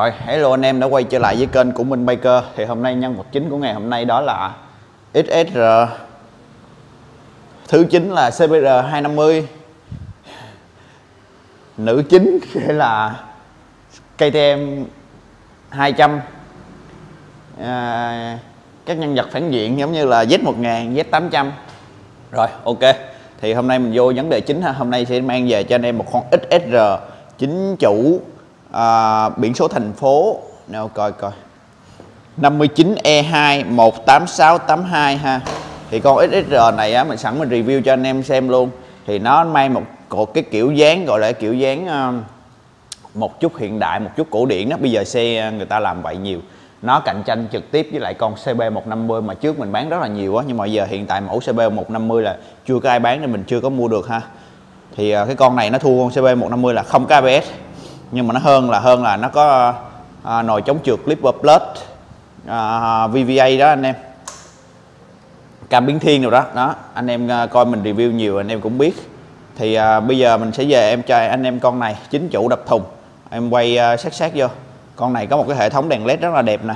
Rồi, hello anh em đã quay trở lại với kênh của Minh Biker. Thì hôm nay nhân vật chính của ngày hôm nay đó là XSR thứ 9 là CBR 250, nữ chính sẽ là KTM 200, các nhân vật phản diện giống như là Z1000, Z800. Rồi, ok. Thì hôm nay mình vô vấn đề chính ha. Hôm nay sẽ mang về cho anh em một con XSR chính chủ, biển số thành phố nào coi 59E2 18682 ha. Thì con XSR này á, mình sẵn mình review cho anh em xem luôn. Thì nó mang một cái kiểu dáng gọi là kiểu dáng một chút hiện đại, một chút cổ điển đó. Bây giờ xe người ta làm vậy nhiều, nó cạnh tranh trực tiếp với lại con CB150 mà trước mình bán rất là nhiều á, nhưng mà giờ hiện tại mẫu CB150 là chưa có ai bán nên mình chưa có mua được ha. Thì cái con này nó thua con CB150 là không có ABS, nhưng mà nó hơn là nó có nồi chống trượt Clipper Plus, VVA đó anh em, cảm biến thiên rồi đó. Anh em coi mình review nhiều anh em cũng biết. Thì bây giờ mình sẽ về em cho anh em con này chính chủ đập thùng, em quay sát vô. Con này có một cái hệ thống đèn led rất là đẹp nè.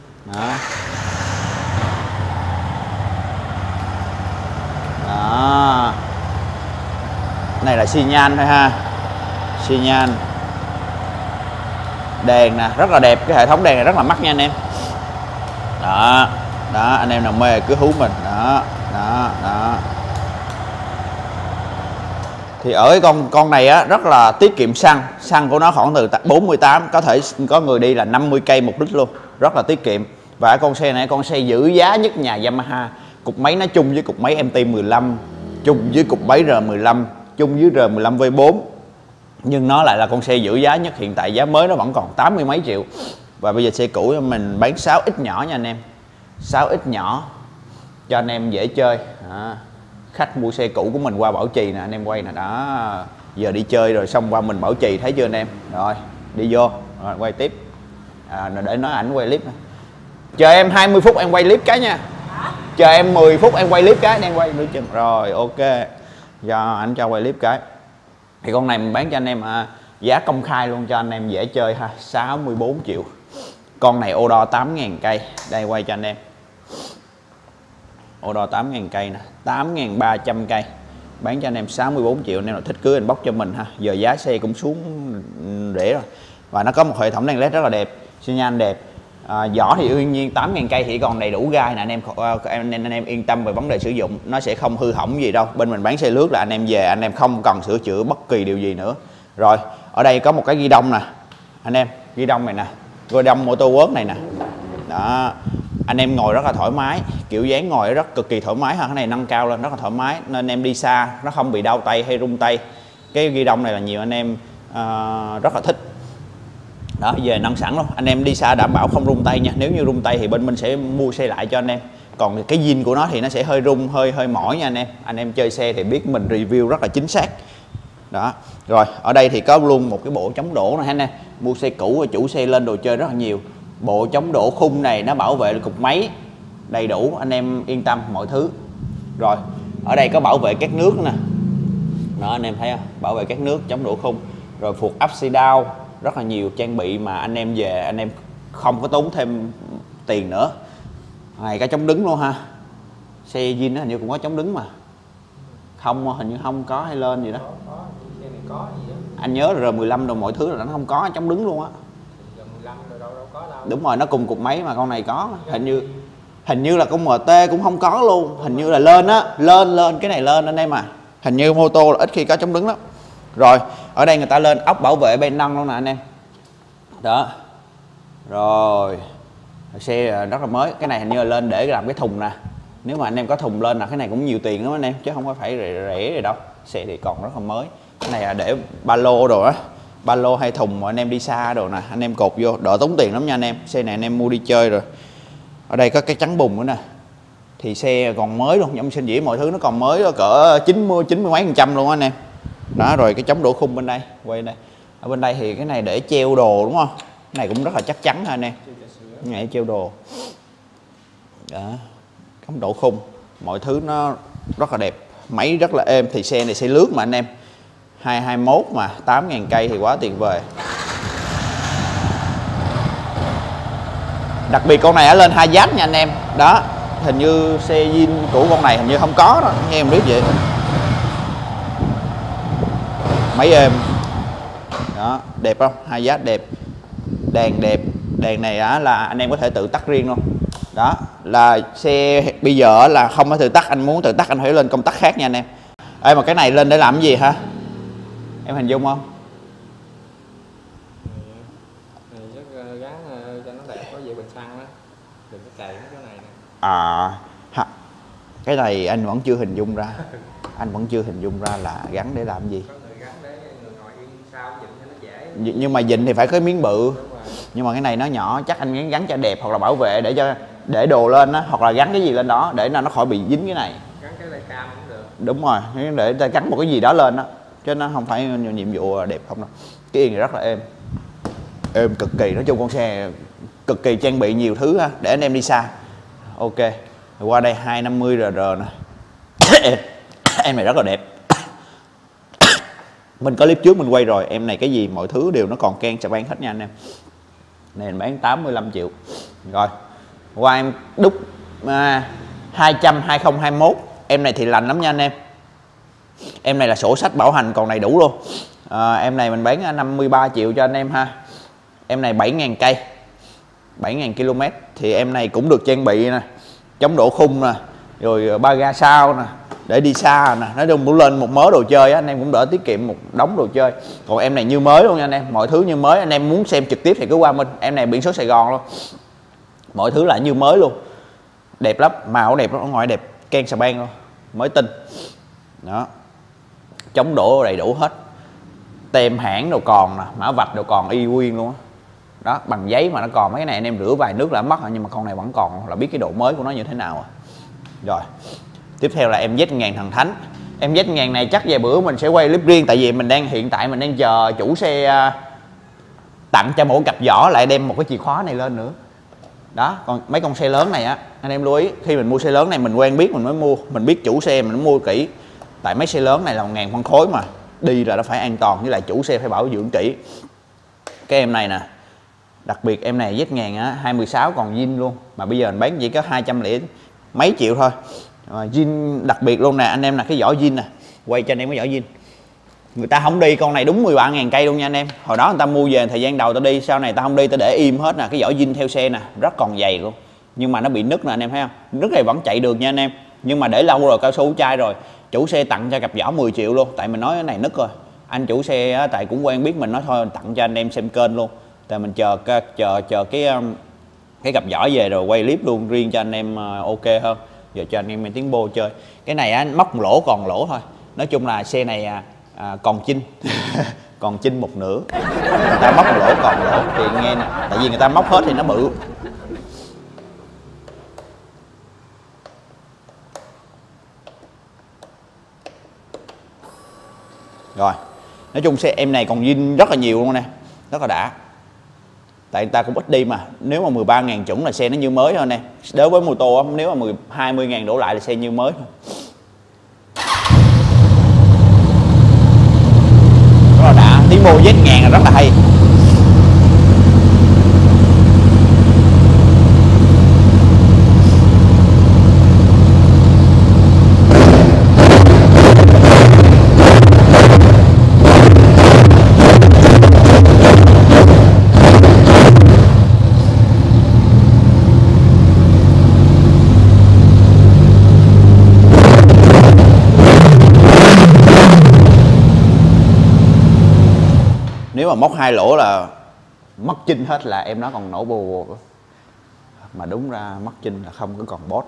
Đó. Này là xi nhan thôi ha, xi nhan đèn nè, rất là đẹp. Cái hệ thống đèn này rất là mắc nha anh em. Đó, anh em nào mê cứ hú mình. Đó. Thì ở cái con này á rất là tiết kiệm xăng của nó khoảng từ 48, có thể có người đi là 50 cây 1 lít luôn, rất là tiết kiệm. Và con xe này con xe giữ giá nhất nhà Yamaha. Cục máy nó chung với cục máy MT15, chung với cục máy R15, chung với R15 V4, nhưng nó lại là con xe giữ giá nhất. Hiện tại giá mới nó vẫn còn 80 mấy triệu. Và bây giờ xe cũ mình bán 6X nhỏ nha anh em, 6X nhỏ cho anh em dễ chơi. Khách mua xe cũ của mình qua bảo trì nè anh em, quay nè đó. Giờ đi chơi rồi xong qua mình bảo trì, thấy chưa anh em. Rồi đi vô rồi quay tiếp, để nói ảnh quay clip. Chờ em 20 phút em quay clip cái nha. Chờ em 10 phút em quay clip cái, đang quay nữa chừng. Rồi ok, do ảnh cho quay clip cái. Thì con này mình bán cho anh em giá công khai luôn cho anh em dễ chơi ha, 64 triệu. Con này ô đo 8.000 cây, đây quay cho anh em. Ô đo 8.000 cây nè, 8.300 cây, bán cho anh em 64 triệu. Anh em nào thích cứ inbox cho mình ha. Giờ giá xe cũng xuống rẻ rồi. Và nó có một hệ thống đèn led rất là đẹp, xi nhan đẹp. Vỏ thì đương nhiên 8.000 cây thì còn đầy đủ gai nè anh em yên tâm về vấn đề sử dụng, nó sẽ không hư hỏng gì đâu. Bên mình bán xe lướt là anh em về anh em không cần sửa chữa bất kỳ điều gì nữa. Rồi ở đây có một cái ghi đông nè anh em, ghi đông này nè, ghi đông Motorworks này nè. Đó, anh em ngồi rất là thoải mái, kiểu dáng ngồi rất cực kỳ thoải mái ha. Cái này nâng cao lên rất là thoải mái nên anh em đi xa nó không bị đau tay hay rung tay. Cái ghi đông này là nhiều anh em rất là thích. Đó, về nâng sẵn luôn, anh em đi xa đảm bảo không rung tay nha. Nếu như rung tay thì bên mình sẽ mua xe lại cho anh em. Còn cái zin của nó thì nó sẽ hơi rung, hơi mỏi nha anh em. Anh em chơi xe thì biết mình review rất là chính xác. Đó, rồi ở đây thì có luôn một cái bộ chống đổ này anh em. Mua xe cũ chủ xe lên đồ chơi rất là nhiều. Bộ chống đổ khung này nó bảo vệ cục máy đầy đủ, anh em yên tâm mọi thứ. Rồi ở đây có bảo vệ các nước nè. Đó anh em thấy không? Bảo vệ các nước, chống đổ khung. Rồi phuộc upside down, rất là nhiều trang bị mà anh em về anh em không có tốn thêm tiền nữa. Này cái chống đứng luôn ha. Xe zin nó hình như cũng có chống đứng mà. Không, hình như không có hay lên gì đó. Anh nhớ R15 đồ mọi thứ là nó không có chống đứng luôn á. Đúng rồi, nó cùng cục máy mà con này có. Hình như là con MT cũng không có luôn. Hình như là lên á, lên cái này lên anh em à. Hình như mô tô là ít khi có chống đứng lắm. Rồi, ở đây người ta lên ốc bảo vệ bên nâng luôn nè anh em. Đó. Rồi. Xe rất là mới, cái này hình như là lên để làm cái thùng nè. Nếu mà anh em có thùng lên là cái này cũng nhiều tiền lắm anh em, chứ không có phải rẻ rồi đâu. Xe thì còn rất là mới. Cái này là để ba lô đồ á. Ba lô hay thùng mà anh em đi xa đồ nè, anh em cột vô đỡ tốn tiền lắm nha anh em. Xe này anh em mua đi chơi rồi. Ở đây có cái chắn bùn nữa nè. Thì xe còn mới luôn, trong sinh dĩ mọi thứ nó còn mới cỡ 90 mấy % luôn á anh em. Đó, rồi cái chống đổ khung bên đây, quay đây. Ở bên đây thì cái này để treo đồ đúng không? Cái này cũng rất là chắc chắn ha anh em. Cái này để treo đồ. Đó, chống đổ khung, mọi thứ nó rất là đẹp, máy rất là êm. Thì xe này xe lướt mà anh em, 221 mà 8.000 cây thì quá tuyệt vời. Đặc biệt con này ở lên hai giáp nha anh em. Đó, hình như xe zin của con này hình như không có đó, nghe em biết vậy. Máy êm. Đó, đẹp không? Hai giáp đẹp. Đèn đẹp. Đèn này á là anh em có thể tự tắt riêng luôn. Đó, là xe bây giờ là không có tự tắt, anh muốn tự tắt anh phải lên công tắc khác nha anh em. Ê mà cái này lên để làm cái gì hả? Em hình dung không? Gắn cho nó đẹp, có gì bình xăng đó. Đừng có cày cái này nè. Cái này anh vẫn chưa hình dung ra. Anh vẫn chưa hình dung ra là gắn để làm gì. Có người gắn để người ngồi yên sau dịnh cho nó dễ. Nhưng mà dịnh thì phải có miếng bự. Nhưng mà cái này nó nhỏ, chắc anh gắn cho đẹp hoặc là bảo vệ để đồ lên á, hoặc là gắn cái gì lên đó để nó khỏi bị dính cái này. Gắn cái tay cam cũng được. Đúng rồi, để ta gắn một cái gì đó lên đó, chứ nó không phải nhiệm vụ đẹp không đâu. Cái yên này rất là êm. Êm cực kỳ, nói chung con xe cực kỳ trang bị nhiều thứ ha, để anh em đi xa. Ok. Qua đây 250RR nè. Em này rất là đẹp. Mình có clip trước mình quay rồi, em này cái gì mọi thứ đều nó còn can xà beng hết nha anh em. Này mình bán 85 triệu. Rồi. Qua em đúc 200 2021. Em này thì lành lắm nha anh em. Em này là sổ sách bảo hành còn đầy đủ luôn. Em này mình bán 53 triệu cho anh em ha. Em này 7.000 cây, 7.000 km. Thì em này cũng được trang bị nè, chống đổ khung nè, rồi ba ga sau nè, để đi xa nè. Nói chung muốn lên một mớ đồ chơi á, anh em cũng đỡ tiết kiệm một đống đồ chơi. Còn em này như mới luôn nha anh em, mọi thứ như mới. Anh em muốn xem trực tiếp thì cứ qua mình. Em này biển số Sài Gòn luôn, mọi thứ là như mới luôn, đẹp lắm, màu đẹp lắm, ở ngoài đẹp, can xà beng luôn, mới tinh. Đó, chống đổ đầy đủ hết, tem hãng đồ còn nè, mã vạch đồ còn y nguyên luôn á. Đó, bằng giấy mà nó còn. Mấy cái này anh em rửa vài nước là mất rồi, nhưng mà con này vẫn còn, là biết cái độ mới của nó như thế nào à. Rồi tiếp theo là em Z1000 thần thánh. Em Z1000 này chắc vài bữa mình sẽ quay clip riêng, tại vì mình hiện tại mình đang chờ chủ xe tặng cho mỗi cặp vỏ lại đem một cái chìa khóa này lên nữa. Đó, còn mấy con xe lớn này á, anh em lưu ý, khi mình mua xe lớn này mình quen biết mình mới mua, mình biết chủ xe mình mua kỹ. Tại mấy xe lớn này là 1000 phân khối mà, đi là nó phải an toàn, với lại chủ xe phải bảo dưỡng kỹ. Cái em này nè, đặc biệt em này Z1000 á, 2016 còn zin luôn, mà bây giờ mình bán chỉ có 200 mấy triệu thôi. Zin đặc biệt luôn nè anh em, là cái vỏ zin nè, quay cho anh em cái vỏ zin. Người ta không đi con này đúng 13.000 cây luôn nha anh em. Hồi đó người ta mua về thời gian đầu ta đi, sau này ta không đi, ta để im hết nè. Cái vỏ zin theo xe nè, rất còn dày luôn, nhưng mà nó bị nứt nè anh em thấy không. Nứt này vẫn chạy được nha anh em, nhưng mà để lâu rồi, cao su chai rồi. Chủ xe tặng cho cặp vỏ 10 triệu luôn, tại mình nói cái này nứt rồi. Anh chủ xe á, tại cũng quen biết mình, nói thôi tặng cho anh em xem kênh luôn. Tại mình chờ cái cặp vỏ về rồi quay clip luôn riêng cho anh em ok hơn. Giờ cho anh em tiếng bô chơi. Cái này á, móc lỗ còn lỗ thôi. Nói chung là xe này còn chinh. Còn chinh một nửa. Người ta móc lỗ còn lỗ thì nghe nè, tại vì người ta móc hết thì nó bự. Rồi, nói chung xe em này còn zin rất là nhiều luôn nè, rất là đã. Tại người ta cũng ít đi mà, nếu mà 13.000 chuẩn là xe nó như mới thôi nè. Đối với mô tô nếu mà 20.000 đổ lại là xe như mới thôi. Rất là đã, tiếng mô Z1000 là rất là hay. Nếu mà móc hai lỗ là mất chinh hết, là em nó còn nổ bù. Mà đúng ra mất chinh là không có còn bót.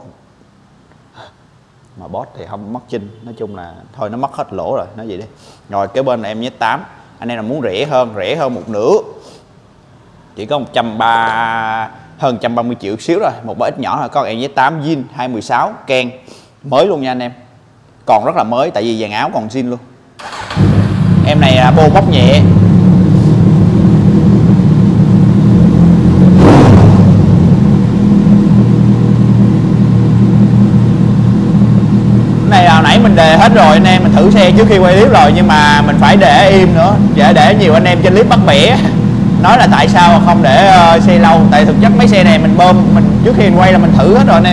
Mà bót thì không mất chinh. Nói chung là thôi nó mất hết lỗ rồi, nói gì đi. Rồi cái bên này em Z8, anh em là muốn rẻ hơn một nửa, chỉ có hơn 130 triệu xíu rồi, một bó ít nhỏ thôi. Con em Z8 zin 2016 Ken mới luôn nha anh em, còn rất là mới, tại vì dàn áo còn zin luôn. Em này bô móc nhẹ. Này là nãy mình đề hết rồi anh em, mình thử xe trước khi quay clip rồi, nhưng mà mình phải để im nữa, để nhiều anh em trên clip bắt bẻ. nói là tại sao không để xe lâu, tại thực chất mấy xe này mình bơm, mình trước khi mình quay là mình thử hết rồi anh em.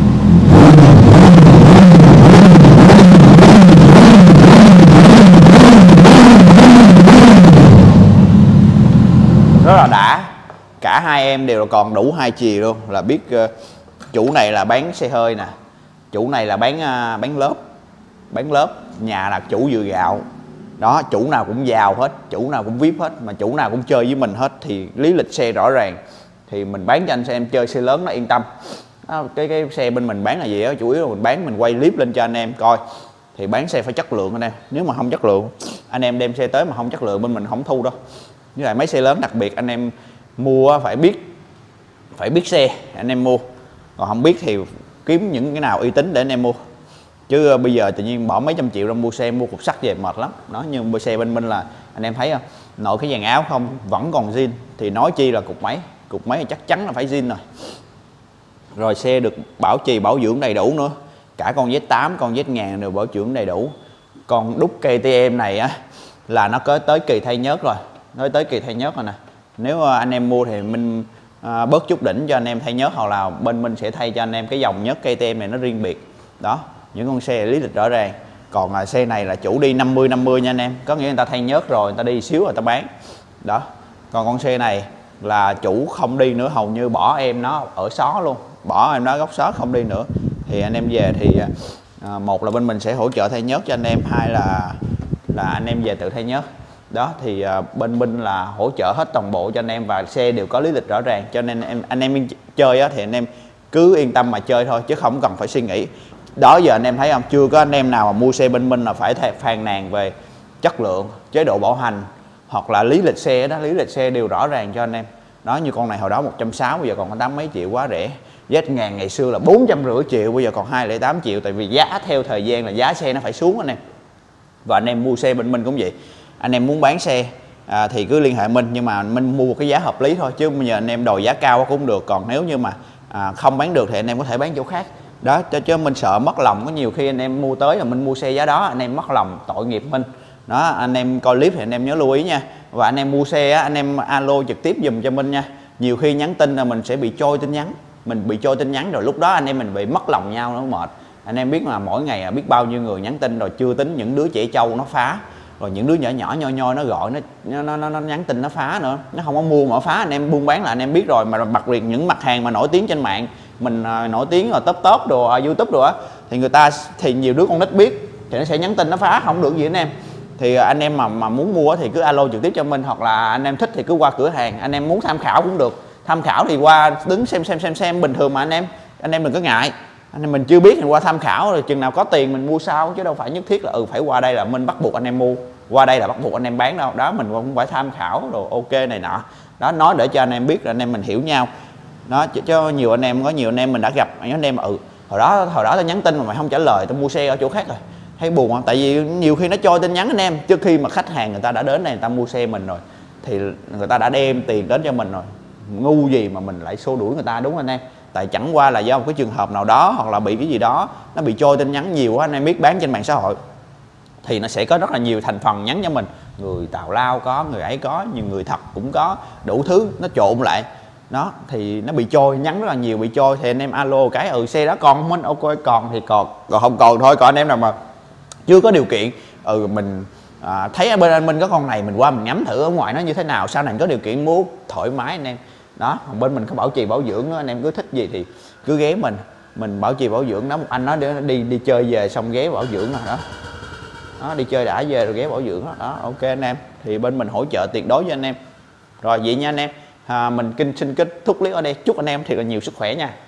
Rất là đã, cả hai em đều còn đủ hai chì luôn, là biết chủ này là bán xe hơi nè, chủ này là bán lớp, nhà là chủ dừa gạo đó, chủ nào cũng giàu hết, chủ nào cũng VIP hết, mà chủ nào cũng chơi với mình hết, thì lý lịch xe rõ ràng thì mình bán cho anh em chơi xe lớn nó yên tâm đó. Cái xe bên mình bán là gì đó, chủ yếu là mình bán, mình quay clip lên cho anh em coi, thì bán xe phải chất lượng anh em, nếu mà không chất lượng anh em đem xe tới mà không chất lượng bên mình không thu đâu. Với lại mấy xe lớn đặc biệt anh em mua phải biết xe anh em mua, còn không biết thì kiếm những cái nào uy tín để anh em mua, chứ bây giờ tự nhiên bỏ mấy trăm triệu ra mua xe, mua cục sắt về mệt lắm đó. Nhưng mua xe bên mình là anh em thấy không, nội cái dàn áo không vẫn còn zin, thì nói chi là cục máy thì chắc chắn là phải zin rồi. Rồi xe được bảo trì bảo dưỡng đầy đủ nữa, cả con Z8 con Z1000 đều bảo dưỡng đầy đủ. Con đúc KTM này á là nó có tới kỳ thay nhớt rồi, nè. Nếu anh em mua thì mình bớt chút đỉnh cho anh em thay nhớt, hoặc là bên mình sẽ thay cho anh em cái dòng nhớt KTM này nó riêng biệt đó. Những con xe lý lịch rõ ràng. Còn xe này là chủ đi 50-50 nha anh em, có nghĩa người ta thay nhớt rồi người ta đi xíu rồi ta bán đó. Còn con xe này là chủ không đi nữa, hầu như bỏ em nó ở xó luôn, bỏ em nó góc xó không đi nữa. Thì anh em về thì một là bên mình sẽ hỗ trợ thay nhớt cho anh em, hai là anh em về tự thay nhớt đó. Thì bên mình là hỗ trợ hết toàn bộ cho anh em, và xe đều có lý lịch rõ ràng, cho nên anh em chơi á, thì anh em cứ yên tâm mà chơi thôi, chứ không cần phải suy nghĩ. Đó giờ anh em thấy không, chưa có anh em nào mà mua xe bên mình là phải phàn nàn về chất lượng, chế độ bảo hành hoặc là lý lịch xe đó, lý lịch xe đều rõ ràng cho anh em đó. Như con này hồi đó 160, bây giờ còn có 8 mấy triệu, quá rẻ. Z1000 ngày xưa là 450 triệu, bây giờ còn 208 triệu, tại vì giá theo thời gian là giá xe nó phải xuống anh em. Và anh em mua xe bên mình cũng vậy, anh em muốn bán xe thì cứ liên hệ mình, nhưng mà mình mua một cái giá hợp lý thôi, chứ bây giờ anh em đòi giá cao cũng được. Còn nếu như mà không bán được thì anh em có thể bán chỗ khác đó, chứ mình sợ mất lòng. Có nhiều khi anh em mua tới là mình mua xe giá đó, anh em mất lòng tội nghiệp mình đó. Anh em coi clip thì anh em nhớ lưu ý nha. Và anh em mua xe á, anh em alo trực tiếp dùm cho mình nha. Nhiều khi nhắn tin là mình sẽ bị trôi tin nhắn, rồi lúc đó anh em mình bị mất lòng nhau, nó mệt. Anh em biết mà mỗi ngày biết bao nhiêu người nhắn tin, rồi chưa tính những đứa trẻ trâu nó phá, rồi những đứa nhỏ nhoi nó gọi nó nhắn tin nó phá nữa, nó không có mua mà phá. Anh em buôn bán là anh em biết rồi, mà đặc biệt những mặt hàng mà nổi tiếng trên mạng, mình nổi tiếng rồi top đồ YouTube đồ á, thì nhiều đứa con nít biết thì nó sẽ nhắn tin nó phá, không được gì anh em. Thì anh em mà muốn mua thì cứ alo trực tiếp cho mình, hoặc là anh em thích thì cứ qua cửa hàng, anh em muốn tham khảo cũng được. Tham khảo thì qua đứng xem bình thường mà anh em đừng có ngại. Anh em mình chưa biết thì qua tham khảo, rồi chừng nào có tiền mình mua sau, chứ đâu phải nhất thiết là phải qua đây là mình bắt buộc anh em mua, qua đây là bắt buộc anh em bán đâu đó. Mình cũng phải tham khảo rồi ok này nọ đó, nói để cho anh em biết, là anh em mình hiểu nhau đó. Cho nhiều anh em, có nhiều anh em mình đã gặp anh em hồi đó tao nhắn tin mà mày không trả lời, tao mua xe ở chỗ khác rồi, thấy buồn không? Tại vì nhiều khi nó cho tin nhắn anh em trước khi mà khách hàng người ta đã đến đây, người ta mua xe mình rồi, thì người ta đã đem tiền đến cho mình rồi, ngu gì mà mình lại xô đuổi người ta, đúng không anh em? Tại chẳng qua là do một cái trường hợp nào đó, hoặc là bị cái gì đó nó bị trôi tin nhắn nhiều quá. Anh em biết bán trên mạng xã hội thì nó sẽ có rất là nhiều thành phần nhắn cho mình, người tào lao có, người ấy có, nhiều người thật cũng có, đủ thứ nó trộn lại đó. Thì nó bị trôi, nhắn rất là nhiều bị trôi, thì anh em alo cái xe đó còn không anh, ok còn thì còn không còn thôi. Còn anh em nào mà chưa có điều kiện, mình thấy ở bên anh Minh có con này, mình qua mình ngắm thử ở ngoài nó như thế nào, sau này có điều kiện mua thoải mái anh em đó. Còn bên mình có bảo trì bảo dưỡng đó, anh em cứ thích gì thì cứ ghé mình bảo trì bảo dưỡng đó. Một anh nói để đi chơi về xong ghé bảo dưỡng rồi đó, đi chơi đã về rồi ghé bảo dưỡng đó. Ok anh em, thì bên mình hỗ trợ tuyệt đối cho anh em. Rồi vậy nha anh em, mình xin kết thúc clip ở đây, chúc anh em thiệt là nhiều sức khỏe nha.